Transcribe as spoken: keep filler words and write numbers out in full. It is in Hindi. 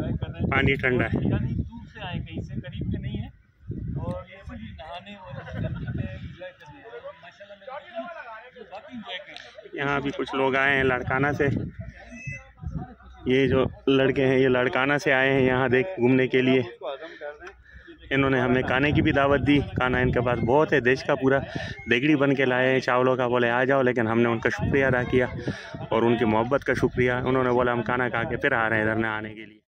एंजॉय कर रहे हैं। पानी ठंडा है, यानी दूर से आए, कहीं से करीब के नहीं है, और ये सभी नहाने और गर्मी में एंजॉय करने हैं। माशाल्लाह मैं बाकी एंजॉय कर रहे हैं। यहाँ भी कुछ लोग आए हैं लड़काना से। ये जो लड़के हैं ये लड़काना से आए हैं यहाँ देख घूमने के लिए। इन्होंने हमें खाने की भी दावत दी। खाना इनके पास बहुत है, देश का पूरा देगड़ी बन के लाए हैं चावलों का। बोले आ जाओ, लेकिन हमने उनका शुक्रिया अदा किया और उनकी मोहब्बत का शुक्रिया। उन्होंने बोला हम खाना खा के फिर आ रहे हैं इधर नहाने के लिए।